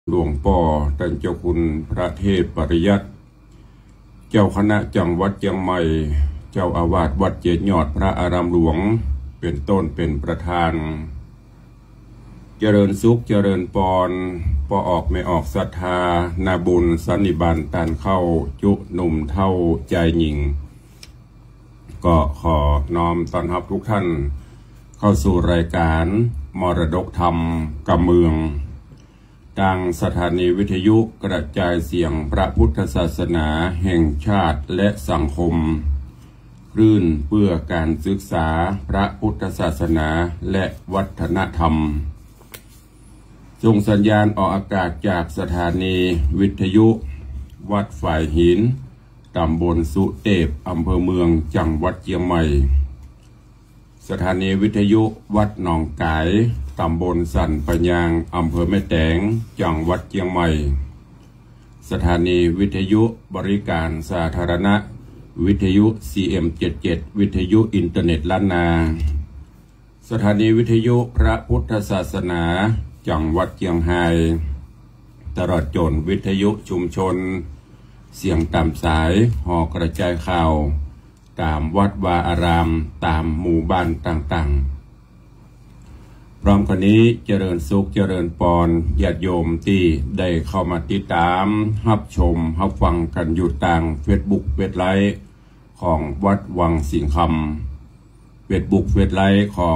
หลวงป่อท่านเจ้าคุณพระเทพปริยัติเจ้าคณะจังหวัดเชียงใหม่เจ้าอาวาสวัดเจดยอดพระอารามหลวงเป็นต้นเป็นประธานเจริญสุขเจริญปอนปอออกไม่ออกศรัทธานาบุญสันนิบาตตานเข้าจุหนุ่มเท่าใจหญิงก็ขอน้อมต้อนรับทุกท่านเข้าสู่รายการมรดกธรรมกำเมืองทางสถานีวิทยุกระจายเสียงพระพุทธศาสนาแห่งชาติและสังคมคลื่นเพื่อการศึกษาพระพุทธศาสนาและวัฒนธรรมส่งสัญญาณออกอากาศจากสถานีวิทยุวัดฝ่ายหินตำบลสุเทพอำเภอเมืองจังหวัดเชียงใหม่สถานีวิทยุวัดหนองกายตำบลสันปะยางอำเภอแม่แตงจังหวัดเชียงใหม่สถานีวิทยุบริการสาธารณะวิทยุ CM77 วิทยุอินเทอร์เน็ตล้านนาสถานีวิทยุพระพุทธศาสนาจังหวัดเชียงรายตลอดจนวิทยุชุมชนเสียงตามสายห่อกระจายข่าวตามวัดวาอารามตามหมู่บ้านต่างๆพร้อมกันนี้เจริญสุขเจริญปอนญาติโยมที่ได้เข้ามาติดตามรับชมรับฟังกันอยู่ต่างเฟซบุ๊กเว็บไลฟ์ของวัดวังสิงห์คำเฟซบุ๊กเว็บไลฟ์ของ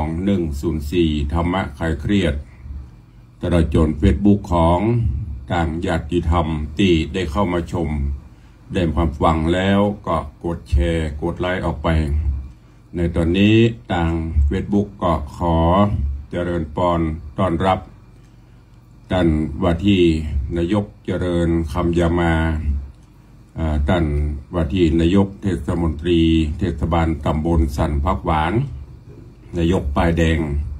104ธรรมะคลายเครียดตลอดจนเฟซบุ๊กของต่างญาติธรรมที่ได้เข้ามาชมได้ความฟังแล้วก็กดแชร์กดไลค์ออกไปในตอนนี้ต่างเฟซบุ๊กก็ขอเจริญปอนต้อนรับท่านว่าที่นายกเจริญคำยามาท่านว่าที่นายกเทศมนตรีเทศบาลตำบลสันพักหวานนายกป้ายแดง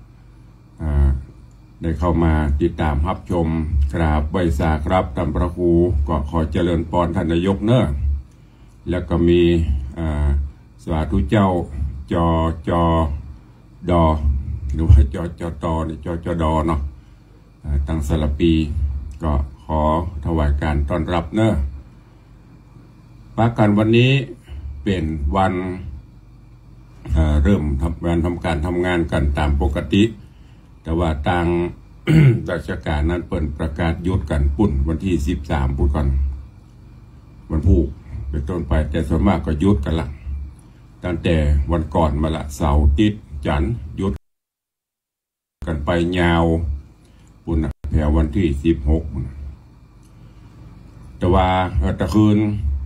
ได้เข้ามาติดตามรับชมกราบไหว้สาครับท่านพระครูก็ขอเจริญปอนท่านนายกเนอะแล้วก็มีสาธุเจ้าจดหรือว่าจตนี่จดเนาะตั้งสลับปีก็ขอถวายการต้อนรับเนอะปากันวันนี้เป็นวันเริ่มทำการทำงานกันตามปกติแต่ว่าทาง ราชการนั้นเปิดประกาศหยุดกันปุ่นวันที่13ปุ่นก่อนวันพุธเป็นต้นไปแต่ส่วนมากก็หยุดกันละตั้งแต่วันก่อนมาละเสาร์อาทิตย์จันทร์หยุดกันไปยาวปุ่นแถววันที่16แต่ว่าตะคืน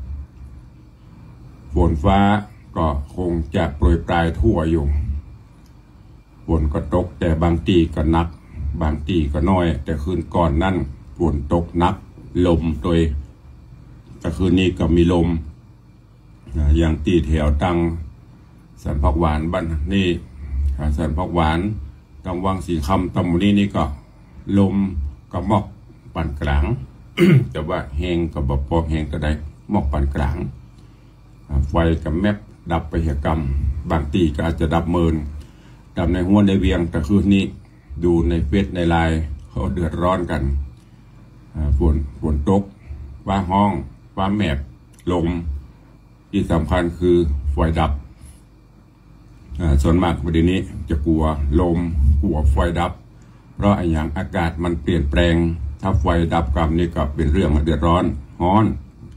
ฝนฟ้าก็คงจะโปรยปลายทั่วอยู่ฝนก็ตกแต่บางทีก็หนักบางทีก็น้อยแต่คืนก่อนนั่นฝนตกหนักลมโดยแต่คืนนี้ก็มีลมอย่างตีแถวตังสันพักหวานบ้านนี่สันพักหวานตังวังสีคำตำบลนี่ก็ลมก็มอกปานกลาง แต่ว่าแห้งก็บ่พอแห้งก็ได้มอกปานกลางไฟกับแมปดับไปเหตุกรรมบางทีก็อาจจะดับเมินดับในห้วนในเวียงแต่คืนนี้ดูในเฟซในไลน์เขาเดือดร้อนกันฝนตกฟ้าห้องฟ้าแมบลมที่สำคัญคือไฟดับส่วนมากวันนี้จะกลัวลมกลัวไฟดับเพราะอย่างอากาศมันเปลี่ยนแปลงถ้าไฟดับกรรมนี่ก็เป็นเรื่องเดือดร้อนฮ้อน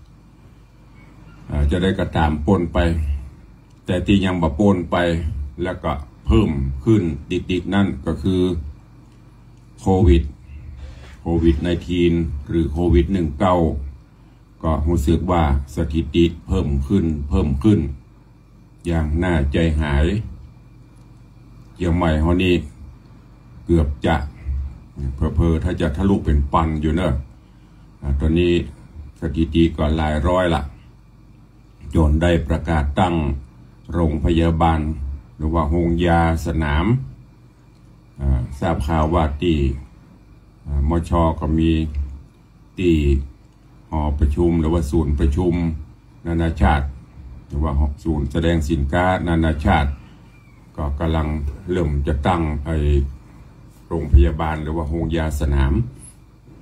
จะได้กระตามปนไปแต่ที่ยังบ่ปนไปแล้วก็เพิ่มขึ้นดิกๆนั่นก็คือโควิด-19 หรือโควิด-19ก็รู้สึกว่าสถิติเพิ่มขึ้นอย่างน่าใจหายเชียงใหม่เฮานี่เกือบจะเพอถ้าจะทะลุเป็นปันอยู่เนอะตอนนี้สถิติก็หลายร้อยละจนได้ประกาศตั้งโรงพยาบาลหรือว่าโรงยาสนามทราบข่าวว่าที่มช.ก็มีที่หอประชุมหรือว่าศูนย์ประชุมนานาชาติหรือว่าศูนย์แสดงสินค้านานาชาติก็กำลังเริ่มจะตั้งโรงพยาบาลหรือว่าโรงยาสนาม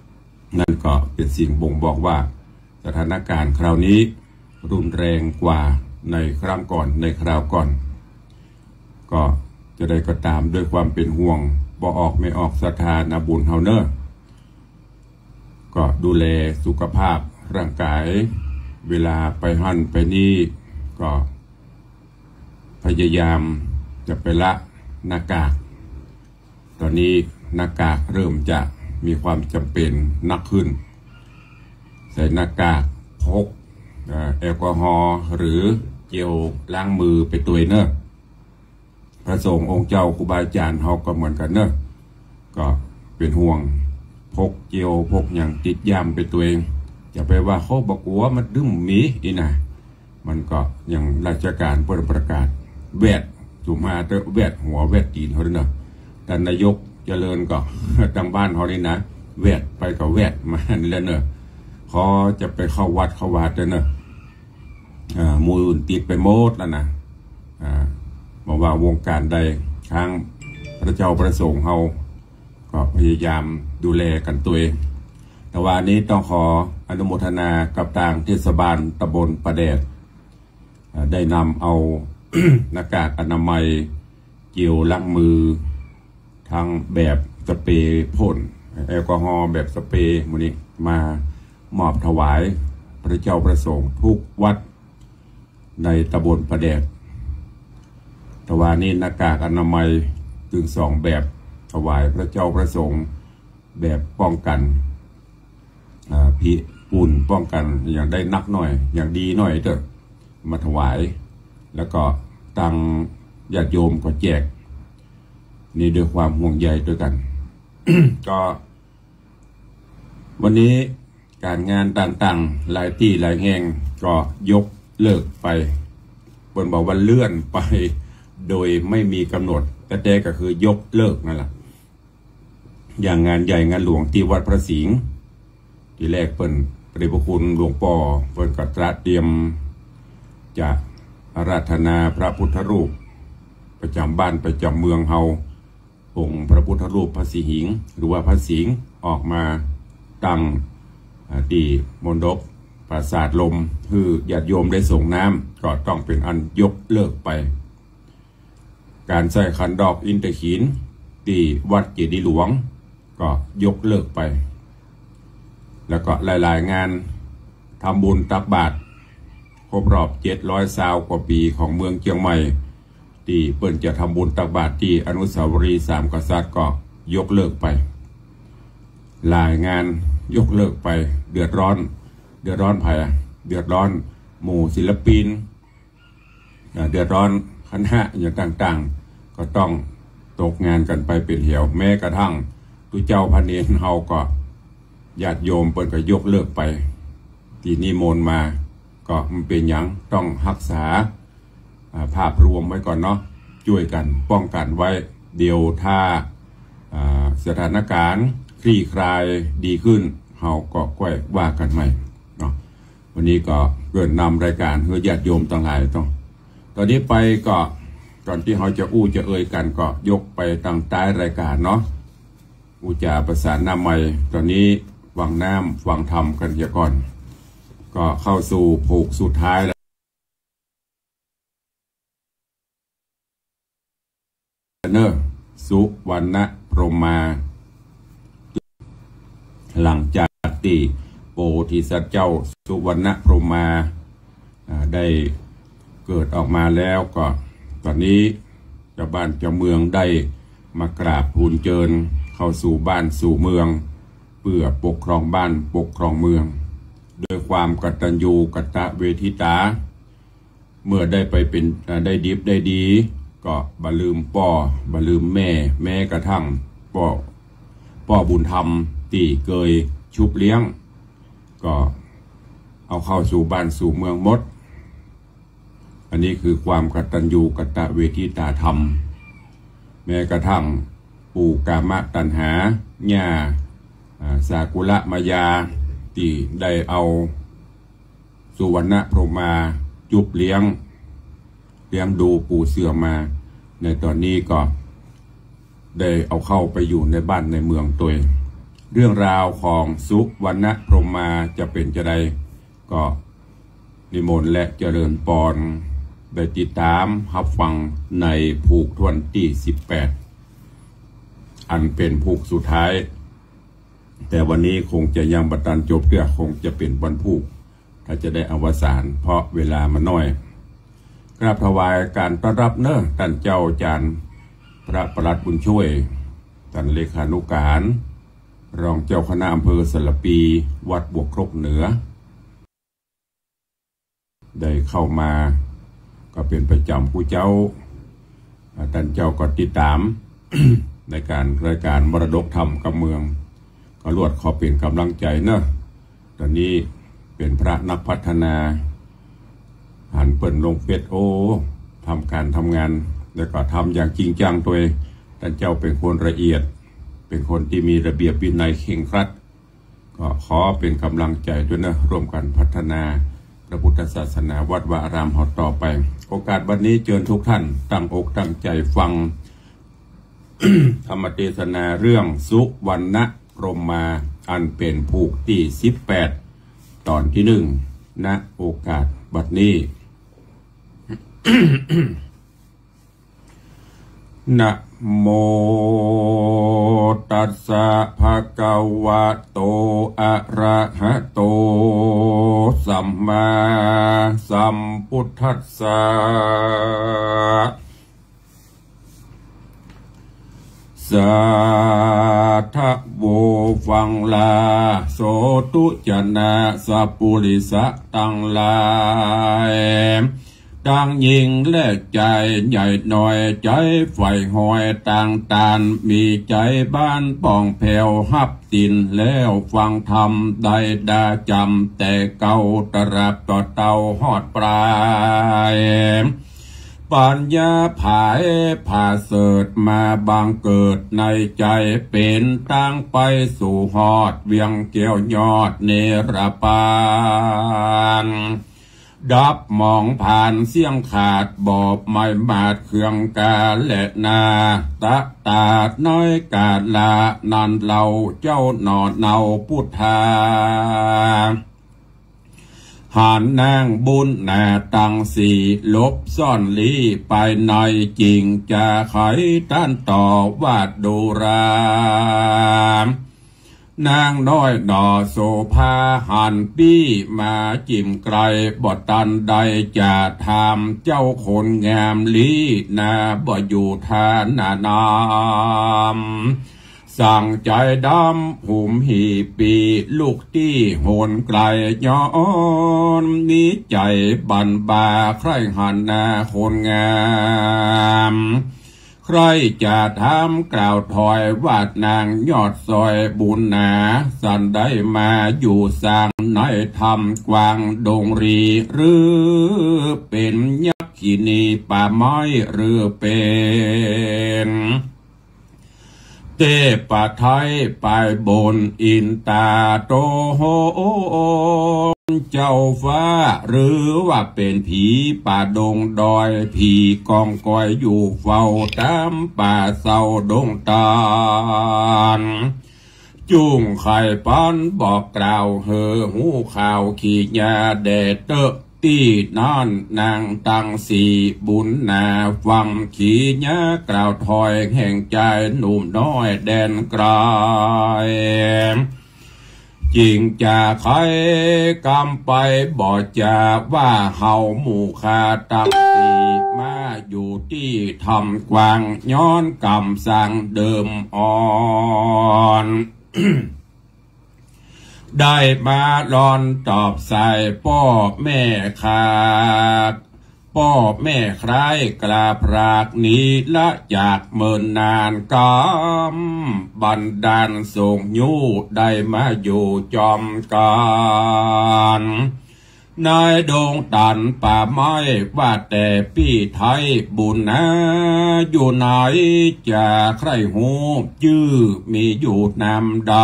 นั่นก็เป็นสิ่งบ่งบอกว่าสถานการณ์คราวนี้รุนแรงกว่าในครั้งก่อนในคราวก่อนก็จะได้ก็ตามด้วยความเป็นห่วงบ่ออกไม่ออกศรัทธานาบุญเฮาเนอร์ก็ดูแลสุขภาพร่างกายเวลาไปหั่นไปนี่ก็พยายามจะไปละหน้ากากตอนนี้หน้ากากเริ่มจะมีความจำเป็นนักขึ้นใส่หน้ากากพกแอลกอฮอล์หรือเจลล้างมือไปตัวเนอะพระสงฆ์องค์เจ้าครูบาอาจารย์เขาก็เหมือนกันเนอะก็เป็นห่วงพกเจลพกอย่างติดยามไปตัวเองจะไปว่าเขาบอกว่ามันดึ้มมีอีนะมันก็อย่างราชการเปิดประกาศแวดจุมาเตอแวดหัวแวดตีนเขาด้วยเนอะแต่นายกเจริญก็ทางบ้านเขานี่นะแวดไปกับแวดมานี่แหละเนอะเขาจะไปเข้าวัดเข้าวาดเนอะมูลติดไปโมดแล้วนะบอกว่าวงการใดทางพระเจ้าประสงค์เขาก็พยายามดูแลกันตัวเองแต่ว่านี้ต้องขออนุโมทนากับทางเทศบาลตำบลประแดดได้นำเอา หน้ากากอนามัยเจลล้างมือทั้งแบบสเปรย์พ่นแอลกอฮอล์แบบสเปรย์มูนี้มามอบถวายพระเจ้าประสงค์ทุกวัดในตำบลประแดดแต่ว่านี้หน้ากากอนามัยถึง2แบบถวายพระเจ้าประสงค์แบบป้องกันพิอุ่นป้องกันอย่างได้นักหน่อยอย่างดีหน่อยเถอะมาถวายแล้วก็ตังญาติโยมก็แจกนี่ด้วยความห่วงใยด้วยกัน ก็วันนี้การงานต่างๆหลายที่หลายแห่งก็ยกเลิกไปบนบอกว่าเลื่อนไปโดยไม่มีกำหนดแต่ก็คือยกเลิกนั่นแหละอย่างงานใหญ่งานหลวงที่วัดพระสิงห์ที่แรกเปิ่นพระเดชพระคุณหลวงพ่อเปิ่นก็ตรัสเตรียมจะอาราธนาพระพุทธรูปประจำบ้านประจำเมืองเฮาองค์พระพุทธรูปพระสิหิงหรือว่าพระสิงห์ออกมาตั้งที่มณฑปปราสาทลมคือญาติโยมได้ส่งน้ำก็ต้องเป็นอันยกเลิกไปการใส่ขันดอกอินทขีนที่วัดเจดีย์หลวงก็ยกเลิกไปแล้วก็หลายๆงานทำบุญตักบาตรครบรอบ700กว่าปีของเมืองเชียงใหม่ที่เปิ้นจะทำบุญตักบาตรที่อนุสาวรีย์3 กษัตริย์ก็ยกเลิกไปหลายงานยกเลิกไปเดือดร้อนไผ่เดือดร้อนหมู่ศิลปินเดือดร้อนคณะอย่างต่างๆก็ต้องตกงานกันไปเป็นเหวแม้กระทั่งตุเจ้าพระเนรเฮาก็ญาติโยมเปิ้นก็ยกเลิกไปที่นิมนต์มาก็มันเป็นอย่างต้องรักษาภาพรวมไว้ก่อนเนาะช่วยกันป้องกันไว้เดี๋ยวถ้าสถานการณ์คลี่คลายดีขึ้นเฮาก็ค่อยว่ากันใหม่เนาะวันนี้ก็เกิดนำรายการเพื่อญาติโยมต่างหลายต้องตอนนี้ไปก็ก่อนที่เขาจะจะเอ่ยกันก็ยกไปตั้งใต้รายการเนาะจาประสานน้ำใหม่ตอนนี้ฟังน้ำฟังธรรมกันเสียก่อนก็เข้าสู่ผูกสุดท้ายแล้วเนอะสุวรรณพรหมาหลังจากที่โพธิสัตว์เจ้าสุวรรณพรหมาได้เกิดออกมาแล้วก็ตอนนี้เจ้าบ้านเจ้าเมืองได้มากราบทูลเจิญเข้าสู่บ้านสู่เมืองเพื่อปกครองบ้านปกครองเมืองโดยความกตัญญูกตเวทิตาเมื่อได้ไปเป็นได้ดิบได้ดีก็บลืมพ่อบลืมแม่กระทั่งพ่อบุญธรรมที่เคยชุบเลี้ยงก็เอาเข้าสู่บ้านสู่เมืองหมดอันนี้คือความกตัญญูกตเวทิตาธรรมแม้กระทั่งปู่กามตัณหาญาสากุละมายาที่ได้เอาสุวรรณพรหมาจุบเลี้ยงดูปู่เสื่อมมาในตอนนี้ก็ได้เอาเข้าไปอยู่ในบ้านในเมืองตัวเองเรื่องราวของสุวรรณพรหมมาจะเป็นจะใดก็นิมนต์และเจริญปอนได้ติดตามรับฟังในผูกทวนที่18อันเป็นผูกสุดท้ายแต่วันนี้คงจะยังบัตันจบเรื่องคงจะเป็นวันผูกถ้าจะได้อวสานเพราะเวลามันน้อยกราบถวายการต้อนรับเนอะท่านเจ้าอาจารย์พระประหลัดบุญช่วยท่านเลขานุการรองเจ้าคณะอำเภอสระปีวัดบวกครกเหนือได้เข้ามาก็เป็นประจำผู้เจ้าท่านเจ้าก็ติดตาม ในการรายการมรดกธรรมกับเมืองก็รวดขอเป็นกำลังใจเนอะตอนนี้เป็นพระนักพัฒนาหันเปิดลงเฟซทำการทำงานแล้วก็ทำอย่างจริงจังตัวท่านเจ้าเป็นคนละเอียดเป็นคนที่มีระเบียบวินัยเคร่งครัดก็ขอเป็นกำลังใจด้วยนะร่วมกันพัฒนาพระพุทธศาสนาวัดวาอารามเราต่อไปโอกาสวันนี้เชิญทุกท่านตั้งอกตั้งใจฟัง ธรรมเทศนาเรื่องสุวรรณพรหมมาอันเป็นผูกที่18ตอนที่1ณโอกาสบัดนี้ นะโมตัสสะภะคะวะโตอะระหะโตสัมมาสัมพุทธัสสะสาธุโวฟังลาโสตุจนะสัพปุริสะตังลายดังยิงแลกใจใหญ่หน่อยใจไฟหอยต่างตานมีใจบ้านป่องแผ่วฮับตินแล้วฟังธรรมได้ดาจำแต่เก่าตราบต่อเตาหอดปลายปัญญาผายผ่าเสดมาบางเกิดในใจเป็นตั้งไปสู่หอดเวียงเกี่ยวยอดเนรปานดับมองผ่านเสียงขาดบอบไม่มาดเครื่องกาและนาตะตาดน้อยกาลานันเราเจ้าหนอเนาพุทธาหานนางบุญแน่ตังสีลบซ่อนลีไปในจริงจะไขต้านต่อวาดดูรานางน้อยดอโสภาหันปี้มาจิ้มไกลบอตันใดจะทำเจ้าคนงามลีนาบ่อยู่ทานานามสั่งใจดำหุมหีปีลูกที่โหนไกลย้อนนี้ใจบันบาใครหันนาคนงามใครจะทำกล่าวถอยวาดนางยอดซอยบุญนาสันได้มาอยู่สร้างในธรรมกวางดงรีหรือเป็นยักษ์ขีนีป่าไม้หรือเป็นเทพไทยไปบนอินตาโตโหเจ้าฟ้าหรือว่าเป็นผีป่าดงดอยผีกองกอยอยู่เฝ้าตามป่าเศร้าดงตาลจุ่งไข่ปันบอกกล่าวเฮอหูข่าวขี้ยาแดดเตอะที่นั่นนางตังสีบุญนาฟังขี้ยากล่าวถอยแห่งใจหนุ่มน้อยแดนไกลจริงจะใครกำไปบอกจะว่าเฮาหมู่คาตังสีมาอยู่ที่ทำกวางย้อนกำสั่งเดิมอ่อน ได้มาลอนตอบใส่พ่อแม่ขาดพ่อแม่ใครกลาพรากนี้ละจากเมินนานกำบันดาลส่งยูได้มาอยู่จอมกันนายดงตันป่าไม้ว่าแต่พี่ไทยบุญนะอยู่ไหนจะใครหูจื้อมีอยู่นำได้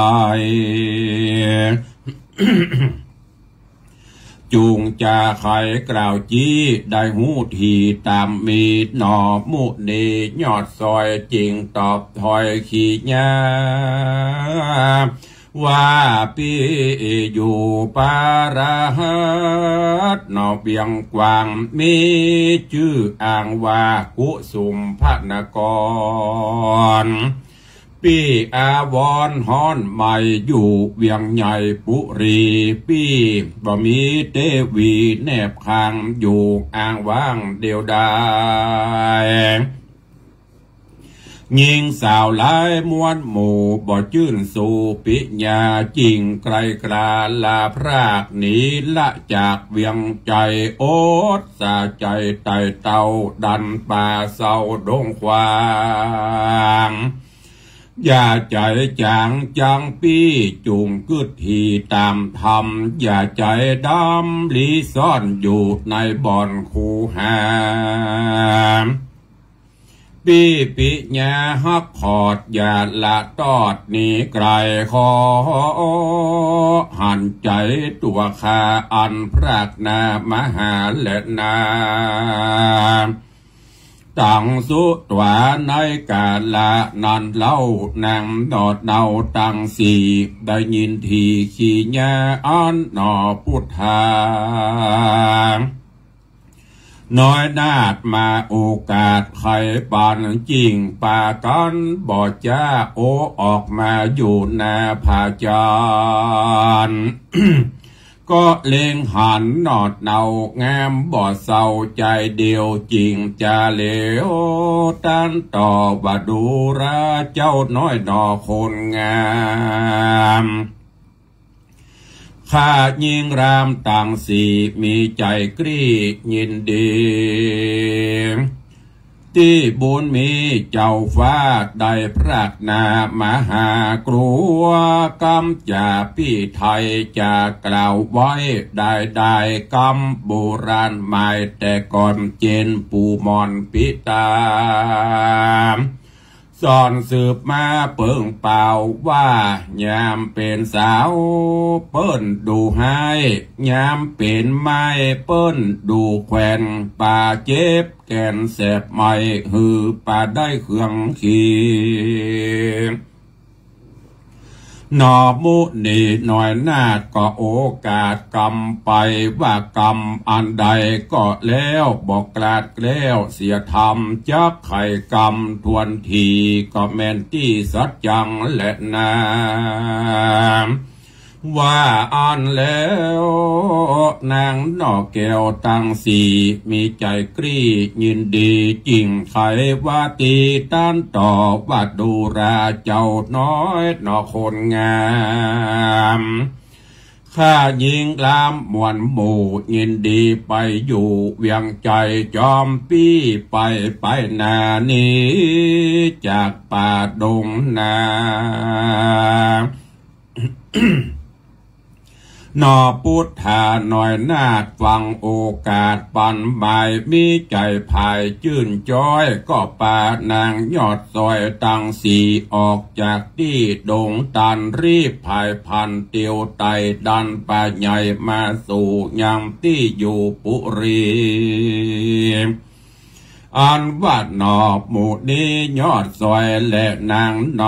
จุงจะไขกล่าวจี้ได้หูทีตามมีหนอมุนียอดซอยจริงตอบถอยขี้ยาว่าปีอยู่ปาราหัสนอเบียงกวางมีชื่ออ่างว่ากุสุมพนกรปีอาวรฮ้อนใหม่อยู่เวียงใหญ่ปุรีปีบ่มีเทวีแนบคางอยู่อ่างว่างเดียวดายยิงสาวหลายมวนหมู่บ่จื่นสู่ปิญญาจริงไกลกลาลาพรากหนีละจากเวียงใจโอดสาใจไต่เต่าดันป่าเศร้าดงควางอย่าใจจางจังปี้จุงกึดทีตามธรรมอย่าใจดำลีซ่อนอยู่ในบ่อนคูหามปีปิญาฮักขอดอย่าละตอดหนีไกลขอหันใจตัวคาอันพรากนามหาและนาตั้งสุตวาในกาละนันเล่านางดอดเนาตั้งสี่ได้ยินทีขี้ญาอันนอพุทธาน้อยนาดมาโอกาสไขปานจริงปากันบ่จ้าโอออกมาอยู่นาผาจานก็เล็งหันนอดเนาแงมบ่เศร้าใจเดียวจริงจะเลวตันต่อว่าดูราเจ้าน้อยนอคนงามข้ายิงรามต่างสีมีใจกรียินดีที่บุญมีเจ้าฟ้าได้พรากนามหากลัวกำจ่าพี่ไทยจะกล่าวไว้ได้กำโบราณหมายแต่ก่อนเจนปูมอนปิตาสอนสืบมาเปิงเปล่าว่ายามเป็นสาวเปิ้นดูให้ยามเป็นไม้เปิ้นดูแขวนป่าเจ็บแก่นแสบไม่หือป่าได้เครื่องขีนอมุนีหน่อยนาดก็โอกาสกรรมไปว่ากรรมอันใดก็แล้วบอกกลาดแล้วเสียธรรมจักไข่กรรมทวนทีก็แม่นที่สัจจังและนาว่าอ่านแล้วนางนอกแก้วตั้งสี่มีใจกรียินดีจริงไขว่าตีต้านต่อว่าดูราเจ้าน้อยนอคนงามข้ายิงลามมวนหมู่ยินดีไปอยู่เวียงใจจอมปี้ไปนานี้จากป่าดงนา นอพุทธาหน่อยนาดฟังโอกาสปันบายมีใจภายจื่นจ้อยก็ปานางยอดซอยตั้งสีออกจากที่ดงตันรีบภายพันเตียวไตดันป่าใหญ่มาสู่ยังที่อยู่ปุรีอันว่าหนอหมู่นี้ยอดซอยและนางน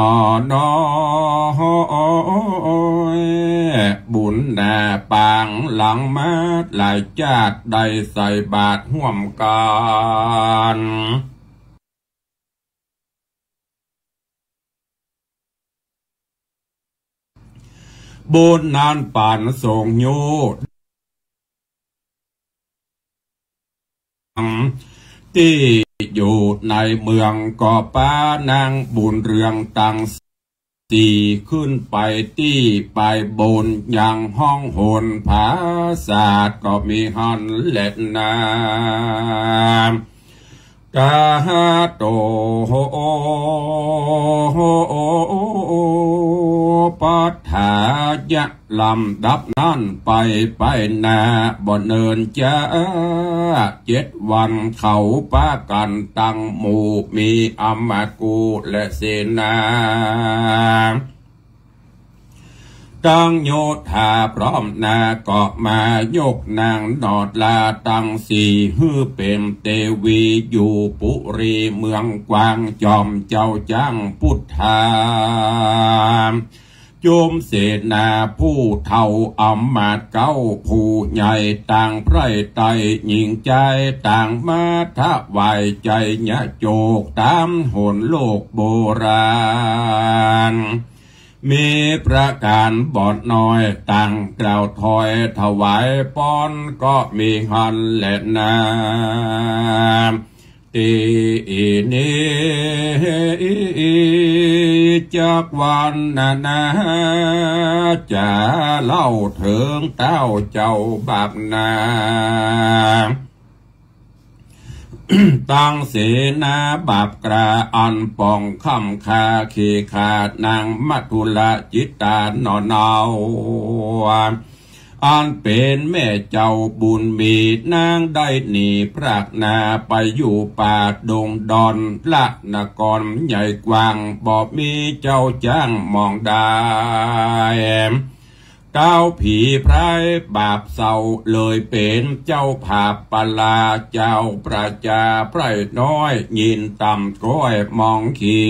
อบุญแด่ปางหลังมาหลายจาดได้ใส่บาตรห่วมกันบุญนานป่านส่งโยที่อยู่ในเมืองก็ป้านางบุญเรืองตังสี่ขึ้นไปที่ไปบนยังห้องโหนผาศาสตร์ก็มีหันเล็ดนากาโตปัฏฐายะลำดับนั้นไปนาบ่เนินจ้า7 วันเขาป้ากันตั้งหมู่มีอมาตย์กูและเสนาตั้งโยธาพร้อมนาก็มายกนางนอดลาตั้งสี่ฮือเป็นเทวีอยู่ปุรีเมืองกวางจอมเจ้าจ้างพุทธาโจมเสนาผู้เท่าอำมาตย์เก้าผู้ใหญ่ต่างไพร่ไตหญิงใจต่างมาทะวายใจยะโจกตามหนโลกโบราณมีประการบอดน้อยต่างกล่าวถอยถวายป้อนก็มีหันและนาตีนี้จากวันนาจะเล่าถึงเต้าเจ้าบาปนาตั้งเสนาบาปกระอันป่องคำคาเขขาดนางมัทุละจิตตานอนเอาอันเป็นแม่เจ้าบุญมีนางได้หนีพรากนาไปอยู่ป่าดงดอนละนกรใหญ่กว้างบอกมีเจ้าจ้างมองได้เก้าผีไพรบาปเศร้าเลยเป็นเจ้าผาปลาเจ้าประจาไพรน้อยยินต่ำก้อยมองขี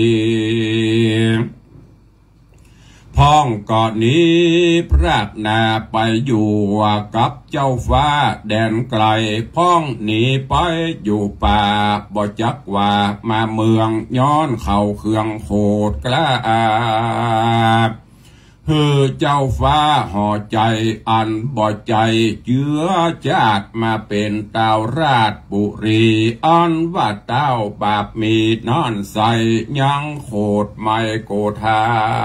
พ้องก่อนนี้พรากนาไปอยู่กับเจ้าฟ้าแดนไกลพ้องหนีไปอยู่ป่าบ่จักว่ามาเมืองย้อนเข่าเครื่องโหดกล้าเจ้าฟ้าห่อใจอันบ่ใจเจือจาดมาเป็นเต้าราชบุรีอันว่าเต้าบาปมีนอนใสยังโคดไม่โกธา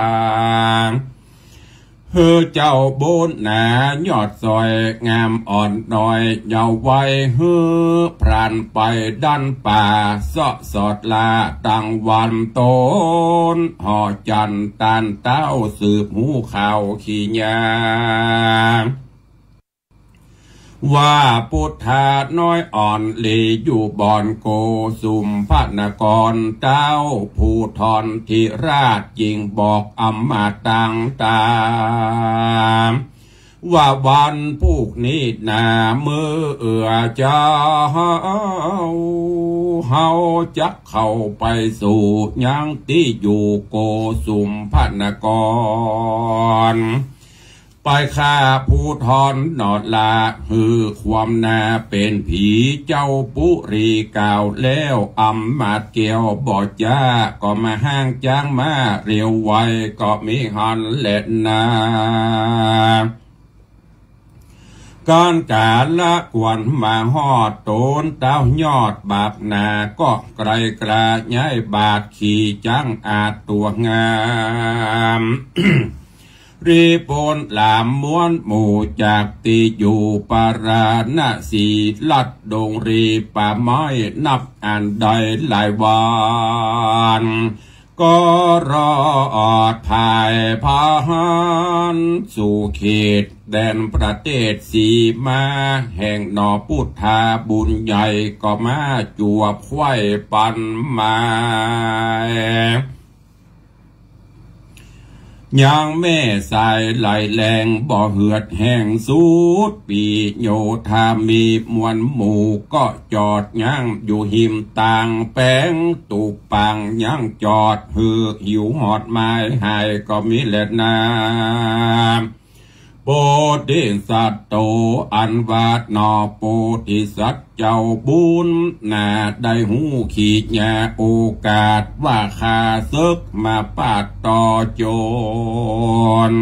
เจ้าโบนหนายอดซอยงามอ่อนน้อยเยาว์ไว้พรานไปดันป่าสะสอดลาตั้งวันโตนห่อจันตานเต้าสืบหูข่าวขี้ยาว่าพุทธาน้อยอ่อนลีอยู่บ่อนโกสุมพระนกรเต้าผู้ทอนทิราชยิงบอกอำมาตังตามว่าวันพวกนี้นามือเจ้าเฮาจักเข้าไปสู่ยังที่อยู่โกสุมพระนกรไปฆ่าผู้ทอนนอดลาความนาเป็นผีเจ้าปุรีกล่าวแล้วอำมาตย์เกี่ยวบอดจ้าก็มาห้างจ้างมาเรียวไว้ก็มีหันเล็ดนาก้อนกาละกวนมาหอดโตนเต้ายอดบาปนาก็ไกลกระย้ายบาดขี่จังอาจตัวงามรีปนหลามม้วนหมู่จากตีอยู่ปาราณสีลัดดงรีป่าไม้นับอันใดหลายวันก็รอดภายพานสู่เขตแดนประเทศสีมาแห่งนอพุทธาบุญใหญ่ก็มาจวบไข่ปันมายังแม่สายไหลแรงบ่เหือดแห้งสูดปีโยธามีมวลหมู่ก็จอดยังอยู่หิมต่างแป้งตูปังยังจอดหิวหอดไม้หายก็มีเล็ดนาโปธิสัตว์โตอันวาดนอโปธิสัตว์เจ้าบุญนาได้หูขีดยาโอกาสว่าข้าศึกมาปาดต่อโจร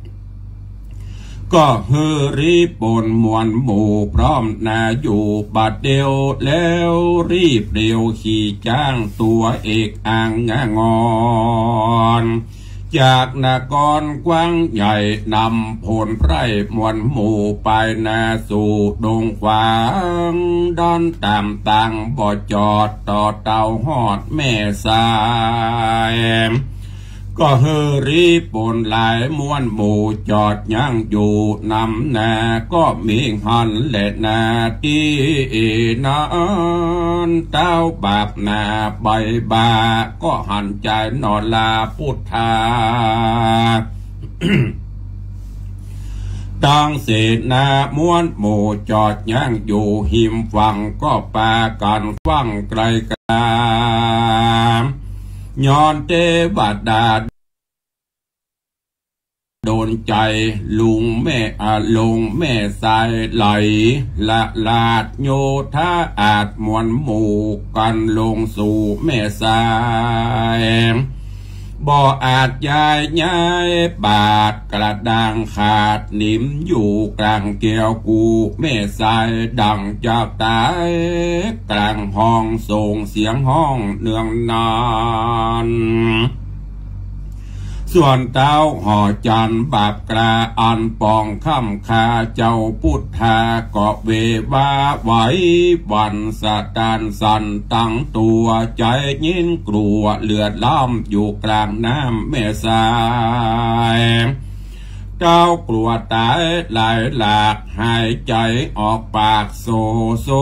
ก็รีบปนมวลหมู่พร้อมนาอยู่บัดเดียวแล้วรีบเดียวขี่จ้างตัวเอกอ่างงอนจากนกรกว้างใหญ่นำผลไพร่มวลหมู่ไปนาสู่ดงขวางดอนตามตังบ่อจอดต่อเต่าหอดแม่สายก็รีปนหลายมวลหมู่จอดยังอยู่นำนาก็มีหันเล็ดนาที่นั้นเต้าบาปนาใบบาก็หันใจนอนลาพุทธา ดังเศษนามวนหมู่จอดย่างอยู่หิมฝั่งก็ปากันฟังไกลกาย้อนเทวดาโดนใจลุงแม่ลงแม่สายไหลละลาดโยธาอาจมวนหมู่กันลงสู่แม่สายบ่อาจย้ายบาดกระดังขาดนิ่มอยู่กลางเกี่ยวกูแม่สายดังจากตายกลางห้องส่งเสียงห้องเนืองนานส่วนเต้าห่อจันบาปกราอันปองค่ำคาเจ้าพุทธาเกาะเววาไหววันสะตานสันตั้งตัวใจยินกลัวเลือดล้ำอยู่กลางน้ำแม่สายเจ้ากลัวตายหลายหลากหายใจออกปากโซโซ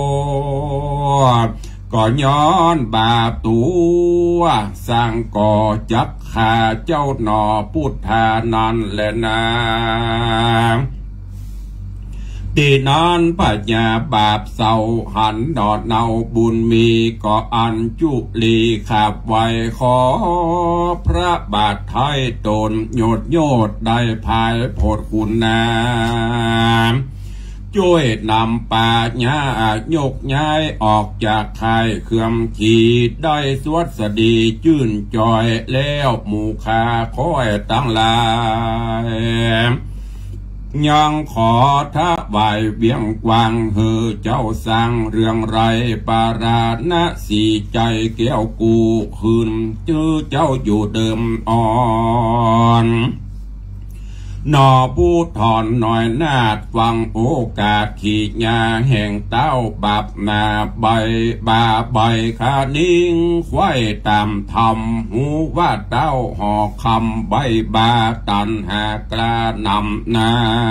ก็ย้อนบาปตัวสร้างก่อจักขาเจ้าหนอพุทธานันแหละนาตีนานปัญญาบาปเศร้าหันดอดเนาบุญมีก็อันจุลีขับไว้ขอพระบาทไทยตนโยดโยดได้ภายโพดคุณนาช่วยนำป่าหญ้ายกย้ายออกจากค่ายเครื่องขีดได้สวัสดีจื่นจอยแล้วหมู่คาคอยตั้งหลายยังขอทะวายเวียงกวางเฮอเจ้าสร้างเรื่องไรปาราณสีใจแก้วกูคืนเจอเจ้าอยู่เดิมอ่อนนอผู้ถอนหน่อยนาดฟังโอกาสขีดยาแห่งเต้าบับนาใบบาใบขานิ่งควายตามทำหูว่าเต้าห่อคำใบบาตันหากลานำนา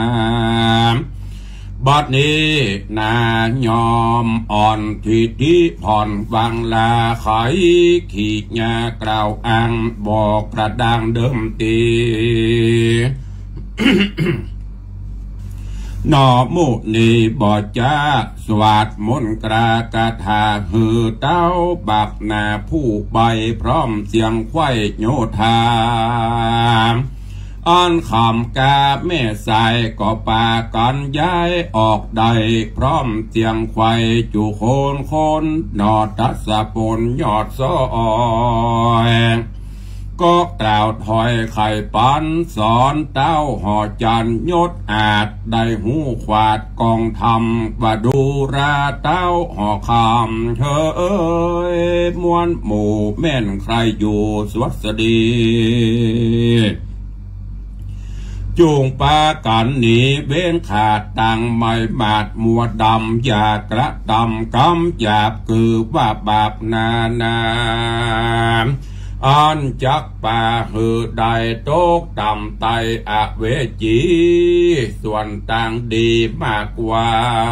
บัดนี้นายอมอ่อนทิธิผ่อนวังลาไขขีดยากล่าวอ้างบอกกระดังเดิมตีนอมุนีบอจ้าสวัสดมนกรากาถาหือเต้าบักนาผู้ใบพร้อมเสียงไข่โยธาอ่อนคำกาแม่สายก็ปากันย้ายออกใดพร้อมเสียงไข่จูโคนนอทัศปนยอดซ้อยก็กล่าวถอยไข่ปันสอนเต้าห่อจันยศอาจได้หูขวาดกองทำว่าดูราเต้าห่อคำเฮ้ยมวนหมู่แม่นใครอยู่สวัสดีจูงปากันหนีเว้นขาดตังไม่บาดมัวดำอย่ากระดำกำหยาบคือว่าบาปนาอันจักป่าหือใดโตกต่ำไตอเวจีส่วนต่างดีมากกว่า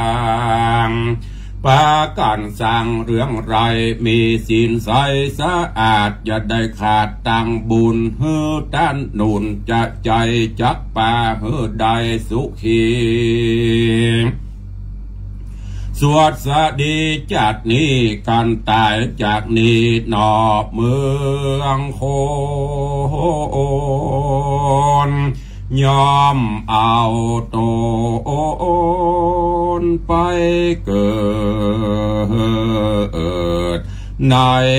ปากันสั่งเรื่องไรมีสินใสสะอาดอย่าได้ขาดตังบุญเฮือด้านนุนจะใจจักป่าหือใดสุขีสวัสดีจากนี้กันตายจากนี้นอบเมืองโคนยอมเอาโตนไปเกิดใน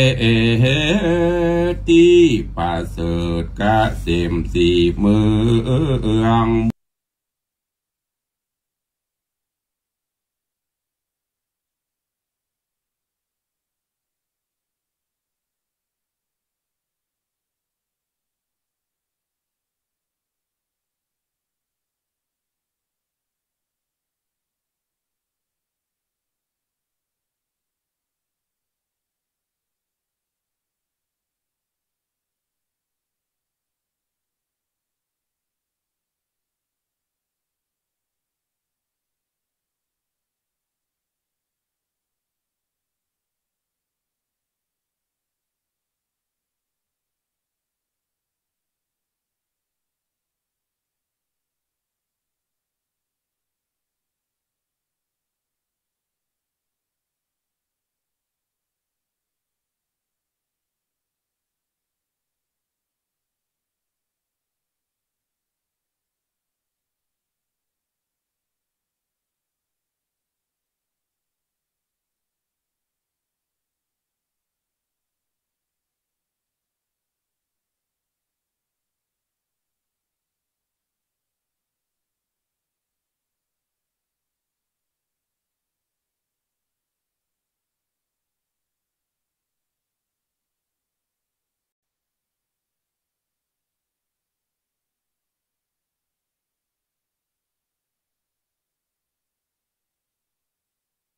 ที่ประเสริฐกะเสมสีเมือง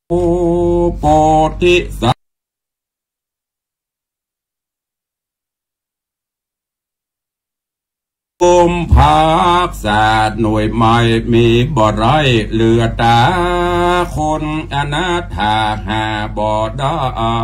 โพธิสัตว์กุมภาคศาสตร์หน่วยใหม่มีบ่ไรเหลือตาคนอนาถาหาบ่ได้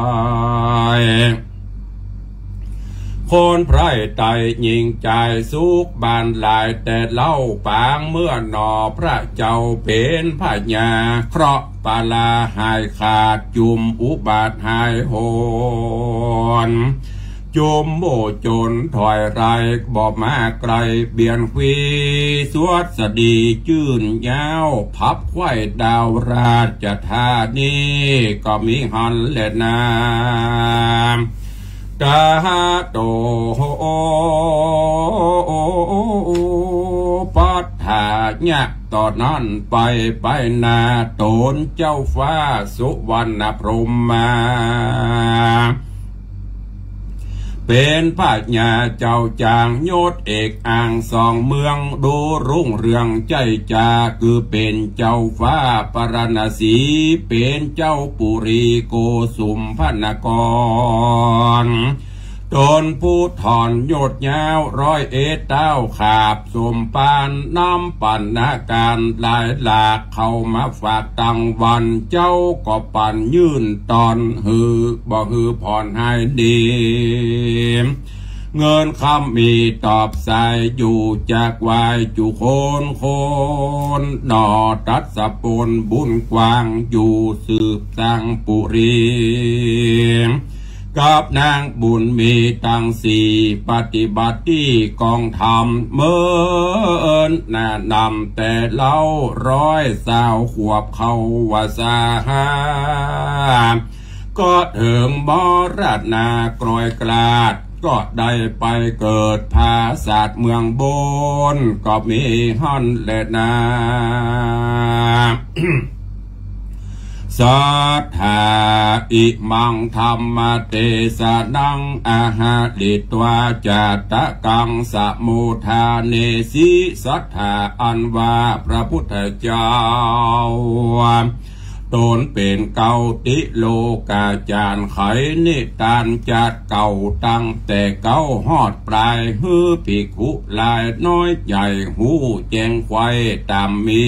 คนไพร่ไตยิงใจสุกบานลายแต่เล่าปางเมื่อหนอพระเจ้าเป็นพญาเคราะห์ปาลาหายขาดจุมอุบาทหายโหนจุมโมจนถอยไรบอกมาไกลเบียนควีสวดสดีจื่นยาวพับไข่ดาวราชธานีก็มีหันและนามกาโตปัฏฐาเนี่ยตอนนั้นไปนาโตนเจ้าฟ้าสุวรรณพรหมมาเป็นพระญาเจ้าจางโยศเอกอ่างสองเมืองดูรุ่งเรืองใจจาคือเป็นเจ้าฟ้าปรณสีเป็นเจ้าปุรีโกสุมพนกรตนผู้ถอนโยดยาวร้อยเอ็ดเต้าขาบสมปานน้ำปั่นนาการหลายหลากเข้ามาฝากตังวันเจ้าก็ปั่นยื่นตอนหือบ่หือผ่อนให้ดีเงินคำมีตอบสายอยู่จากวายจุโคนหนอตัดสะปนบุญกว้างอยู่สืบสังปุรีกับนางบุญมีตังสี่ปฏิบัติที่กองธรรมเมินแนะนำแต่เล่าร้อยสาวขวบเขาวาสาก็ถึงมรณากรอยกลาดก็ได้ไปเกิดภาษาเมืองบนก็มีฮันและนาสัทธาอิมังธรรมเตสนังอาหาลิตวาจาตะกังสมุทาเนสิสัทธาอันว่าพระพุทธเจ้าตนเป็นเก่าติโลกาจารย์ไขนิทานจัดเก่าตั้งแต่เก่าหอดปลายฮือภิกขุลายน้อยใหญ่หูแจงไข่ตามมี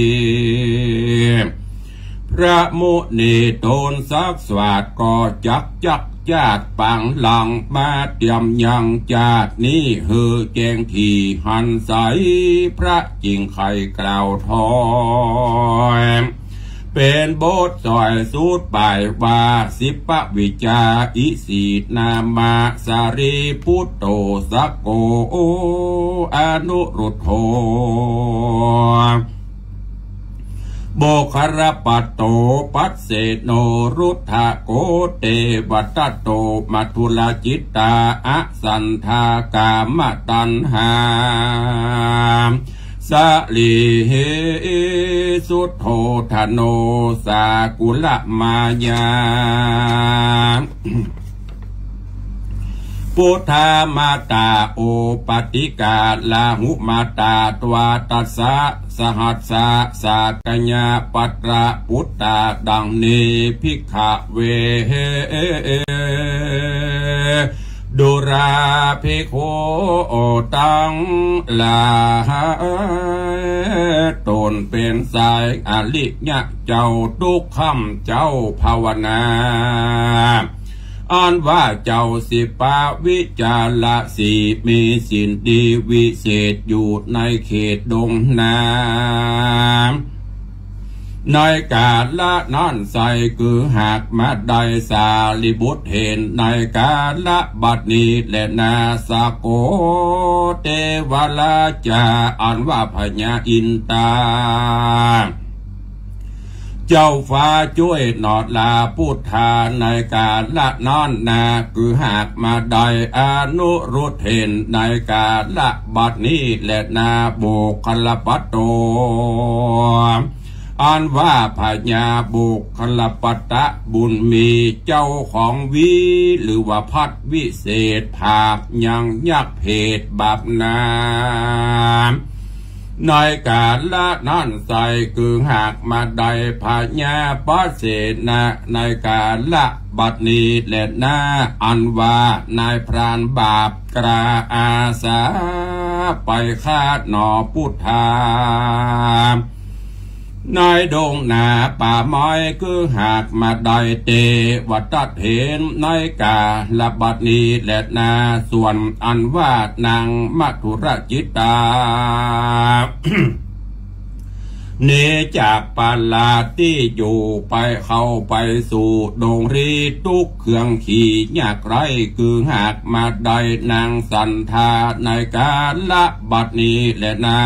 พระมุนีโตนสักสวาดก็จักจาดปังหลังมาเตรียมยังจาดนี้เฮือแจงที่หันใสพระจิงไข่กล่าวทอยเป็นบทสอยสูตรไปว่าสิปวิจาอิสีนามาสารีพุทโตสักโกอนุรุทโธโบคารปัตโตปัสเสโนรุทธะโกเตวัตโตมัทุลจิตตาอสันทากามตัณหาสะลีเหสุทโธธโนสากุลมายาพุทธามาตาโอปติกาลาหุมาตาตวาตัสสะสหัสสะสากัญญาปัตระพุทธาดังนี้ภิกขเวดุราภิกขุตังลาตนเป็นสายอริยะเจ้าทุกคำเจ้าภาวนาอันว่าเจ้าสิปาวิจาระสีมีสินดีวิเศษอยู่ในเขตดงนาในกาลละนั่นใสคือหากมาได้สาลิบุตรเห็นในกาลละบัดนี้และนาสาโกเทวลาจาอันว่าพญาอินตาเจ้าฟ้าช่วยหนอดลาพุทธาในกาลละนั่นนาคือหากมาได้อนุรุตเห็นในกาลละบัดนี้และนาโบคลปัตโตอันว่าพญาบุคลปัตตะบุญมีเจ้าของวิหรือว่าพัดวิเศษภาคยังยักเพศบาปนาในการละนั่นใส่คือหากมาได้พญาปัสเสนะในการละบัดนี้และหน้าอันว่านายพรานบาปกราอาสาไปคาดหนอพุทธานายดงนาป่าไม้คือหากมาได้เตวัดตัดเห็นในกาละบัดนี้และนาส่วนอันว่านางมัทุรจิตา เนจากปาลาที่อยู่ไปเข้าไปสู่ดงรีทุกเครื่องขี่ยากไรคือหากมาได้นางสันทาในกาละบัดนี้และนา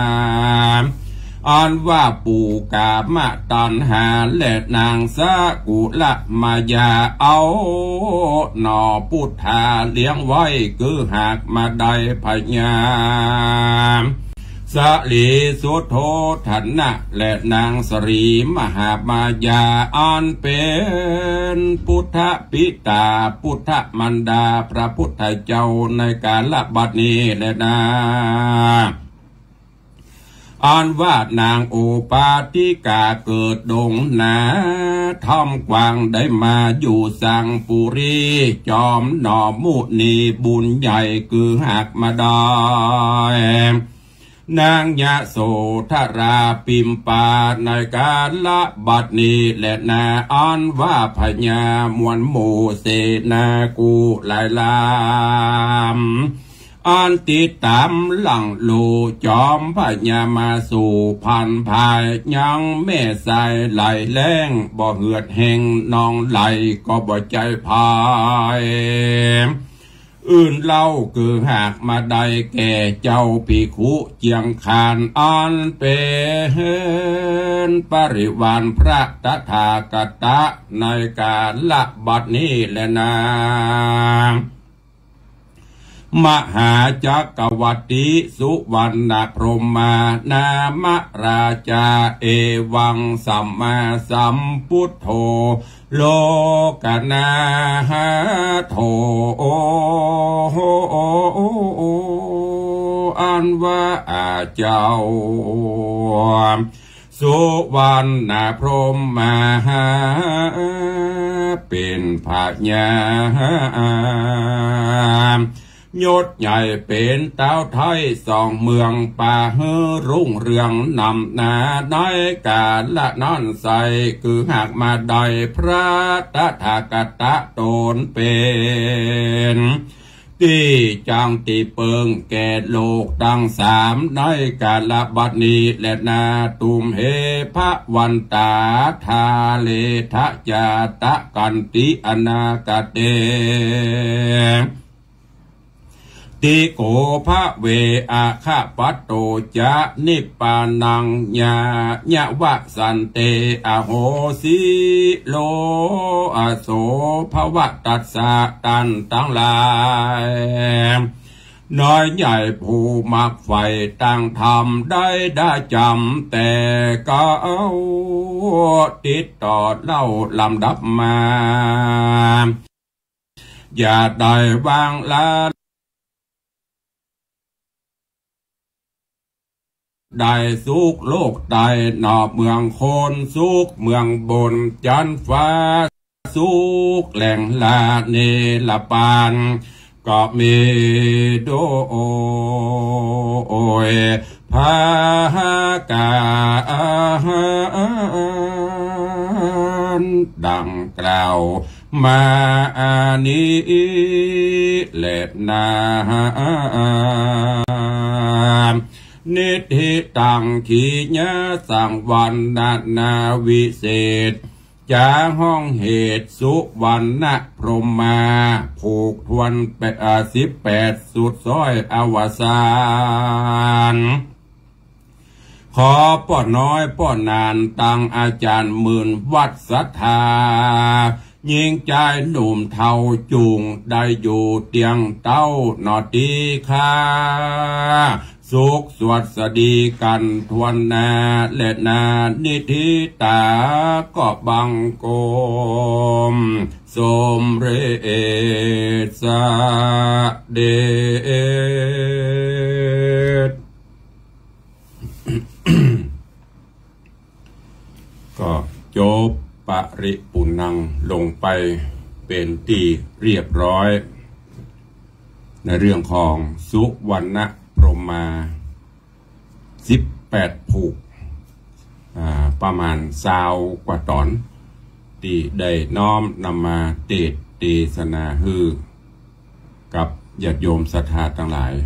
อันว่าปู่กามะตันหาและนางสากุละมายาเอาหนอพุทธาเลี้ยงไว้คือหากมาได้พญาสลีสุโธธนะและนางสรีมหามายาอันเป็นพุทธปิตาพุทธมันดาพระพุทธเจ้าในกาลบัดนี้และนาอันว่านางโอปาติกาเกิดดงนาทำกวางได้มาอยู่สังปุรีจอมหนอมุนีบุญใหญ่คือหักมาได้นางยะโสธราปิมปาในการละบัดนี้และนาอันว่าพญามวลหมู่เสนากูหลายลามอันติดตามหลังลูจอมพญามาสู่พันภายยังแม่ใส่ไหลแรงบ่เหือดแห่งนองไหลก็บ่ใจพายอื่นเล่าคือหากมาได้แก่เจ้าภิกขุเจียงคานอันเป็นปริวารพระตถาคตในการละบัดนี้แลนะมหาจักรวติสุวรรณพรหมานามราชาเอวังสัมมาสัมพุทโธโลกนาโธอันว่าเจ้าสุวรรณพรหมเป็นพญายศใหญ่เป็นเต้าไทยสองเมืองป่าเฮือรุ่งเรืองนำนาได้กาละนั่นใสคือหากมาได้พระตถาคตตนเป็นที่จังตีเปิงแก่โลกดังสามได้กาละบัดนี้และนาตุมเฮพระวันตาทาเลทะจาตะกันติอนาคเตติโกภะเวอาคาปัตโตจะนิปปานังญาญะวะสันเตอโหสิโลอโสภวะตัสสะตันทั้งหลายน้อยใหญ่ผู้มักไฟตั้งทำได้จำแต่ก็เอาติดต่อเล่าลำดับมาอย่าได้วางละได้สุขโลกได้นอบเมืองโคนสุขเมืองบนจันฟ้าสุขแหล่งลาเนลปานก็มีโดยภากาดังกล่าวมานี้เล็ดนานิธิตังขีญะสังวันนาวิเศษจาห้องเหตุสุวรรณพรหมาผูกทวน18สุดซ้อยอวสานขอป้อน้อยป้อนานตังอาจารย์หมื่นวัดศรัทธายิงใจหนุ่มเทาจุงได้อยู่เตียงเต้าหนอตีคาสุขสวัสดีกันทวนนาและนานิธิตาก็บังโกมสมเรศเดชก็โจบปริปุนังลงไปเป็นที่เรียบร้อยในเรื่องของสุวรรณพรหมา18ผูกประมาณ20กว่าตอนที่ได้น้อมนำมาเทศนาฮือกับญาติโยมศรัทธาทั้งหลาย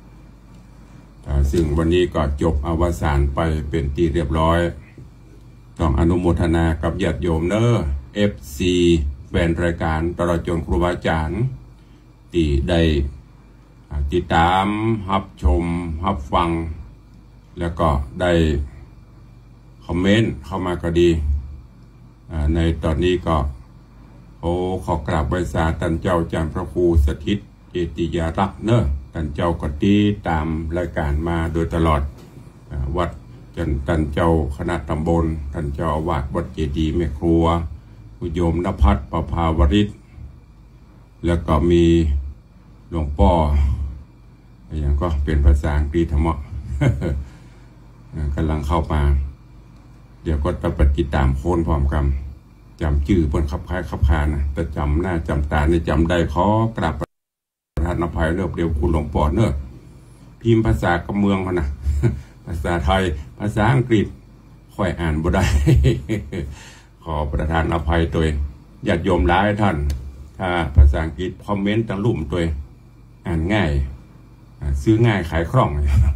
ซึ่งวันนี้ก็จบอวสานไปเป็นที่เรียบร้อยต้องอนุโมทนากับญาติโยมเนอ FC แฟนรายการตลอดจนครูบาอาจารย์ที่ได้ติดตามรับชมรับฟังแล้วก็ได้คอมเมนต์เข้ามาก็ดีในตอนนี้ก็ขอกราบไหว้สาท่านเจ้าจารย์พระครูสถิตเจติยารักษ์เนอะท่านเจ้าก็ติดตามรายการมาโดยตลอดวัดท่านเจ้าคณะตำบลท่านเจ้าอาวาสวัดเจดีย์แม่ครัวคุณโยมณภัทรประภาวริศแล้วก็มีหลวงพ่ออย่างก็เป็นภาษาอังกฤษธรรมะ กำลังเข้ามาเดี๋ยวก็จะปฏิตามโคนพร้อมกันจำชื่อเพิ่นขับคล้ายขับคานะแต่จำหน้าจำตาในจำได้ขอกราบประธานอภัยเนอะเดี๋ยวคุณหลวงพ่อเนอะพิมพ์ภาษากำเมืองเขานะ ภาษาไทยภาษาอังกฤษค่อยอ่านบ่ได้ ขอประธานอภัยตัวญาติโยมหลายท่านถ้าภาษาอังกฤษคอมเมนต์ตั้งลุ่มตัวอ่านง่ายซื้อง่ายขายคล่อง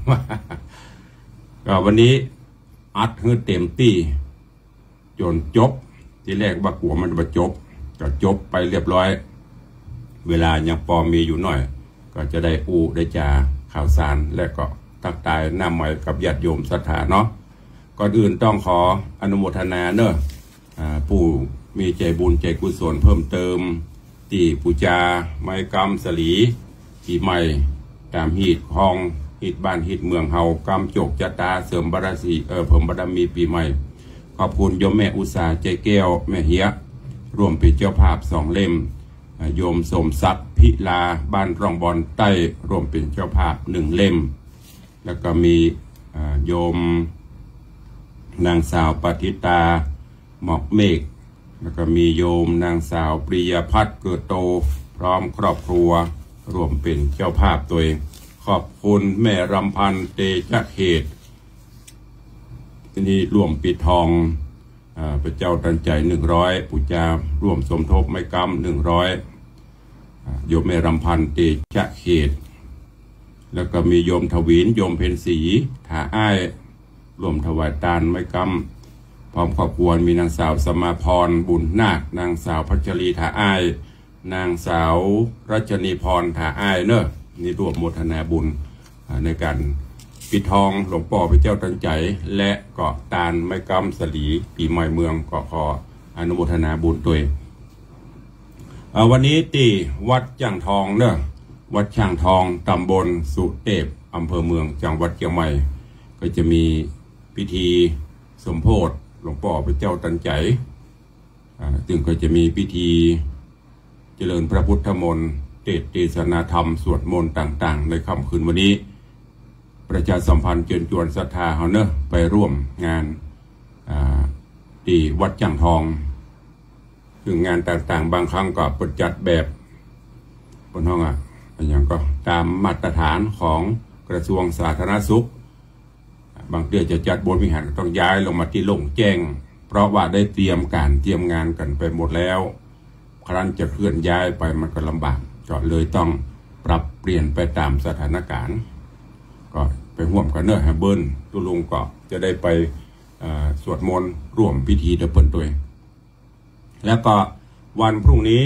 ก็วันนี้อัดให้เต็มที่จนจบที่แรกว่ากลัวมันจะจบก็จบไปเรียบร้อยเวลายังพอมีอยู่หน่อยก็จะได้ได้จาข่าวสารและก็ทักทายหน้าใหม่กับญาติโยมศรัทธาเนาะก่อนอื่นต้องขออนุโมทนาเนอะผู้มีใจบุญใจกุศลเพิ่มเติมที่ปูจาไม้กำสลีปีใหม่ตามฮีดคองฮีดบ้านฮีดเมืองเฮากำจกจตาเสริมบารมีเพิ่มบารมีปีใหม่ขอบคุณโยมแม่อุตสาใจแก้วแม่เฮียร่วมเป็นเจ้าภาพ2 เล่มโยมสมศักดิ์พิลาบ้านร่องบอนใต้ร่วมเป็นเจ้าภาพ1 เล่มแล้วก็มีโยมนางสาวปฏิตาหมอกเมฆแล้วก็มีโยมนางสาวปริยพัฒน์เกิดโตพร้อมครอบครัวร่วมเป็นเจ้าภาพตัวเองขอบคุณแม่รำพันธ์เตชะเขตที่นี่ร่วมปิดทองพระเจ้าตันใจ100ปู่จาร่วมสมทบไม้กำ100โยมแม่รำพันธ์เตชะเขตแล้วก็มีโยมทวินโยมเพ็ญศรีถาอ้ายร่วมถวายทานไม้กำพร้อมครอบครัวมีนางสาวสมาพรบุญนาคนางสาวพัชรีถาอ้ายนางสาวรัชนีพรถาอ้ายเนอะนี่ร่วมโมทนาบุญในการปิดทองหลวงพ่อพระเจ้าตันใจและก็ตานไม้กำสลีปีใหม่เมืองก็ขออนุโมทนาบุญตัววันนี้ที่วัดจ่างทองเนอะวัดช่างทองตำบลสุเทพอำเภอเมืองจังหวัดเชียงใหม่ก็จะมีพิธีสมโภชหลวงพ่อพระเจ้าตันใจซึ่งก็จะมีพิธีเจริญพระพุทธมนต์เทศนาธรรมสวดมนต์ต่างๆในค่ำคืนวันนี้ประชาสัมพันธ์เชิญชวนศรัทธาเขาเนอะไปร่วมงานที่วัดจ่างทองซึ่งงานต่างๆบางครั้งก็ประจัดแบบบนห้องอย่างก็ตามมาตรฐานของกระทรวงสาธารณสุขบางเดือนจะจัดบนวิหารต้องย้ายลงมาที่โล่งแจ้งเพราะว่าได้เตรียมงานกันไปหมดแล้วครั้นจะเคลื่อนย้ายไปมันก็ลำบากก็เลยต้องปรับเปลี่ยนไปตามสถานการณ์ก็ไปร่วมกันเนอะฮะเบิ้ลตุลุงก็จะได้ไปสวดมนต์ร่วมพิธีเดเปิลตัวเองแล้วก็วันพรุ่งนี้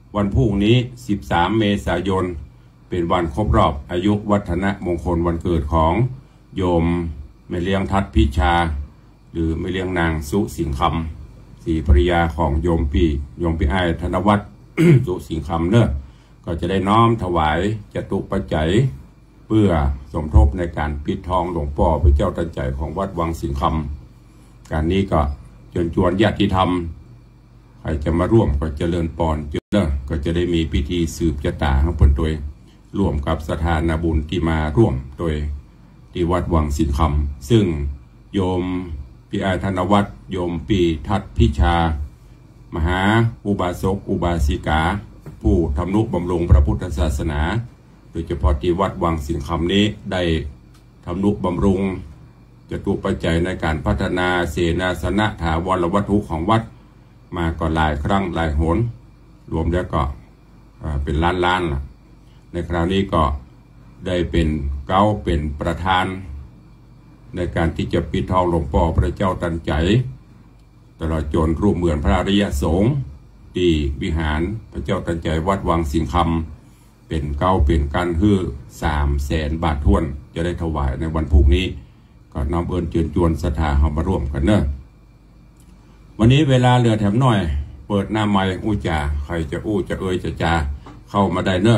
13 เมษายนเป็นวันครบรอบอายุวัฒนมงคลวันเกิดของโยมแม่เลี้ยงทัดพิชาหรือแม่เลี้ยงนางสุสิงคำศรีภริยาของโยมพี่อ้ายธนวัฒน์ สุสิงคำเนอะก็จะได้น้อมถวายจตุปัจจัยเพื่อสมทบในการปิดทองหลวงพ่อพระเจ้าตันใจของวัดวังสิงคำการนี้ก็เชิญชวนญาติธรรมใครจะมาร่วมก็เจริญปอนเนอะก็จะได้มีพิธีสืบชะตาของเพิ่นตัวร่วมกับสถานบุญที่มาร่วมโดยที่วัดวังสิงคำซึ่งโยมพี่อาธนวัฒน์โยมปีทัตพิชามหาอุบาสกอุบาสิกาผู้ทำนุบำรุงพระพุทธศาสนาโดยเฉพาะที่วัดวังสิงห์คำนี้ได้ทำนุบำรุงจตุปัจจัยในการพัฒนาเสนาสนะถาวรวัตถุของวัดมาก็หลายครั้งหลายหนรวมแล้วก็เป็นล้านล่ะในคราวนี้ก็ได้เป็นเป็นประธานในการที่จะปิดทองหลวงพ่อพระเจ้าตันใจตลอดจนรูปเหมือนพระอริยสงฆ์ที่วิหารพระเจ้าตันใจวัดวังสิงห์คำเป็นเป็นการ300,000 บาทท้วนจะได้ถวายในวันพรุ่งนี้ก็นำเอิญเชิญชวนศรัทธาเข้ามาร่วมกันเนอะวันนี้เวลาเหลือแถมหน่อยเปิดหน้าไมค์อู้จ่าใครจะอู้จะเอ่ยจะจาเข้ามาได้เนอะ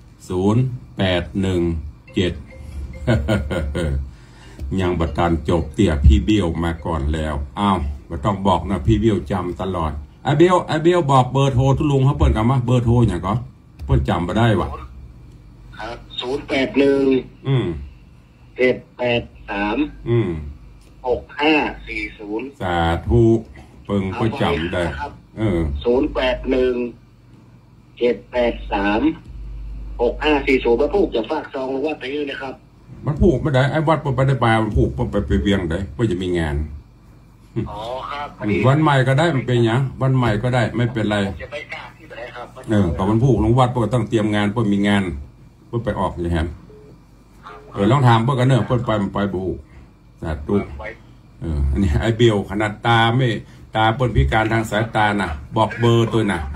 0817ยังบัตันจบเตี่ยพี่เบี้ยวมาก่อนแล้วอ้าวไม่ต้องบอกนะพี่เบี้ยวจำตลอดไอเบี้ยวบอกเบอร์โทรทุลุงเขาเปิดกันมาเบอร์โทรอย่างก็เปิดจำมาได้วะครับ081 783 6540 สาธุเปิงก็จำได้ 081 783 6540มาพูดจะฝากซองวัดไปยืนนะครับมันผูกไม่ได้ไอ้วัดไปได้ปลามันผูกไปเวียงได้เพื่อจะมีงานอ๋อครับวันใหม่ก็ได้มันเป็นอย่างวันใหม่ก็ได้ไม่เป็นไรจะไปกล้าที่ไหนครับก็มันผูกลงวัดเพื่อต้องเตรียมงานเพื่อมีงานเพื่อไปออกอย่างนี้ลองถามเพื่อกันเนอะเพื่อไปบูสาธุอันนี้ไอเบียวขนาดตาไม่ตาเปิ้นพิการทางสายตาน่ะบอกเบอร์ตัวน่ะ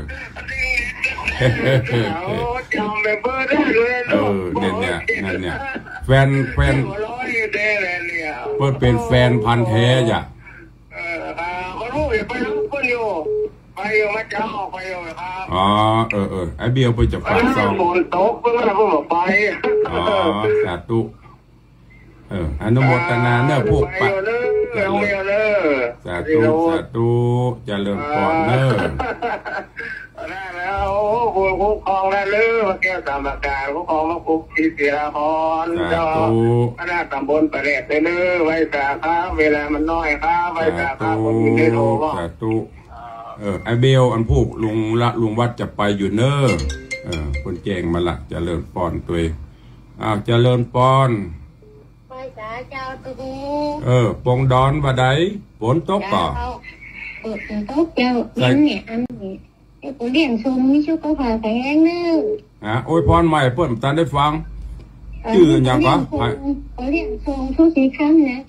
จำเบอร์ได้เลยเนี่ยแฟนเปิ้นเป็นแฟนพันธุ์แท้จ้ะเขารู้ไปรู้เปิ้นอยู่ไปอยู่มาจ้าออกไปอยู่ครับอ๋อไอเบียวไปจะฝากซองฝนตกเพิ่งมาพูดไปอ๋อสาธุอนุโมทนาเนอะพวกปะสาธุเจริญพรเนอะได้แล้วผู้คุ้มครองได้เลยมาแก้วสามการคุ้มครองมาคุกที่เสียพรเจ้าคณะตำบลประเดชได้เลยไว้สาขาเวลามันน้อยครับไว้สาขาคนมีได้โทรก็สาธุไอเบลอันพูกลุงวัดจะไปอยู่เนอะคนเก่งมาละเจริญพรตัวเจริญพรเจ้าตูปงดอนว่าใดฝนตกก่อฝนตกเจ้าเนี่ยอันนี้กูเลี้ยงชมมิชุกก็ผ่าแพงเนอะโอ้ยพรใหม่เพิ่มตาได้ฟังชื่ออย่างก็กูเลี้ยงชมทุกสีคำนะ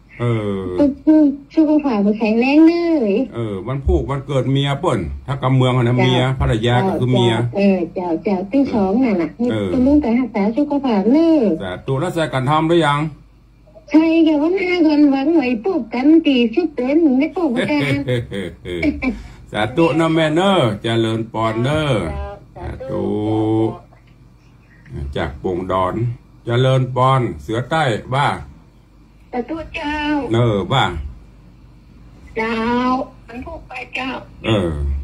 ชุกก็ผ่าแข็งแรงเลยวันพูกวันเกิดเมียเปิ้นถ้ากำเมืองนะเมียภรรยาก็คือเมียเจ้าที่สองน่ะคุณลุงแต่หักษาชุกก็ผ่าเลยแต่ตัวรักษาการทำได้ยังใช่แกว่าหน้ากันวันไหวปุ๊บกันตีชุดเต้นไม่ปุ๊บกันสาธุนะแม่เนอเจริญปอนเนอสาธุจากปงดอนเจริญปอนเสือใต้บ้าสาธุเจ้าบ้าเจ้ามันพูดไปเจ้า